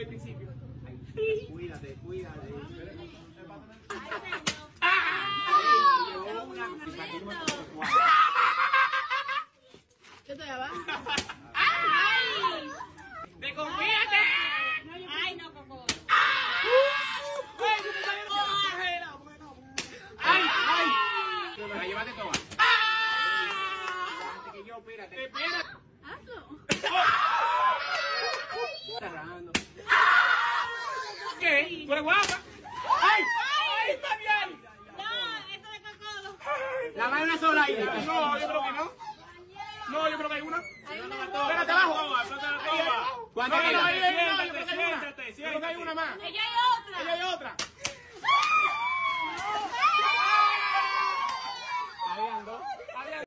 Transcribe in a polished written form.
el principio. Cuídate, cuídate. ¿Qué te va? ¡Desconfíate! Ay, no, Coco. ¡Ay, ay! La llévate toda. Antes que yo, espérate. Espera. Hazlo. Cerrando. ¿Qué? ¿Tú eres guapa? ¡Ay! ¡Ay, está bien! No, eso de Coco. La mano una sola ahí. No, yo creo que no. No, yo creo que hay una. Espérate abajo. ¿Cuántas quedan? Yo creo que hay una más. Ella hay otra. Ella hay otra.